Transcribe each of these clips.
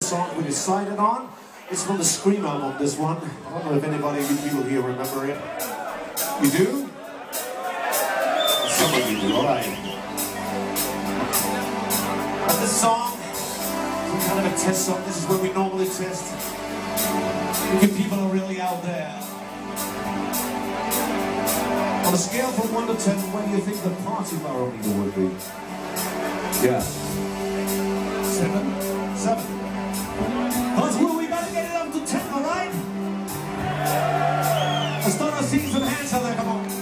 Song we decided on. It's from the Scream album, this one. I don't know if anybody of you people here remember it. You do? Some of you do, alright. But this song is kind of a test song. This is where we normally test if people are really out there. On a scale from 1 to 10, where do you think the party barometer would be? Yeah. 7? 7. Because we better get it up to 10, alright? Let's start seeing some hands out there, come on.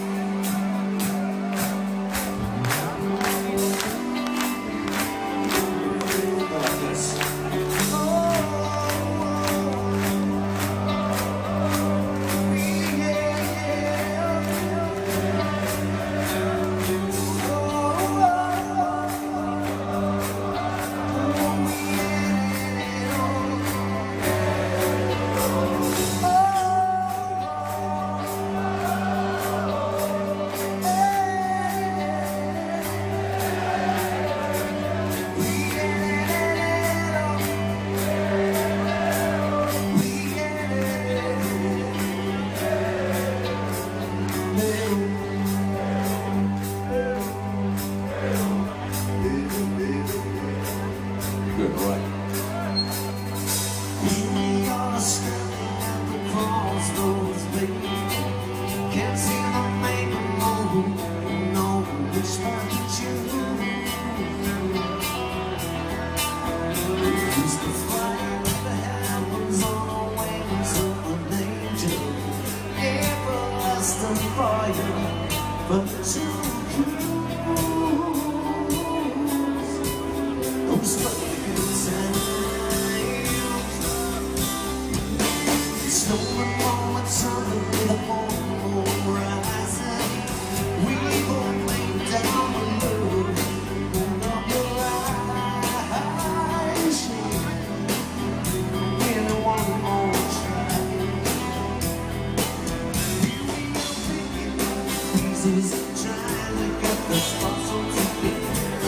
Go like this. Good, right. We are standing at the crossroads, baby. Can't see the man who know which one to choose. Used to fly with the heavens on the wings of an angel, everlasting fire, but to stolen moments under the moon rising. We both lay down the road. Open up your eyes, in one more try. Pieces of trying to get the spots on TV.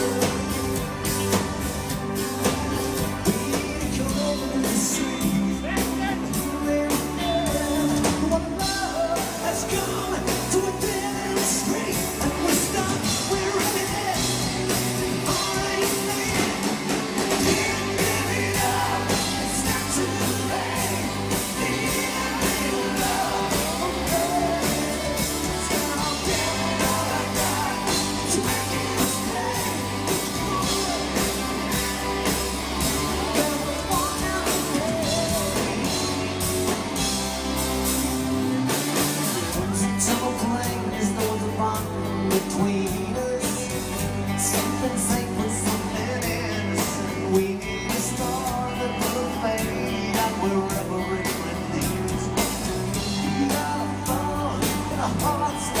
Between us, something sacred, something innocent. We need a star that will fade out wherever it leads. We got a phone, got a heart.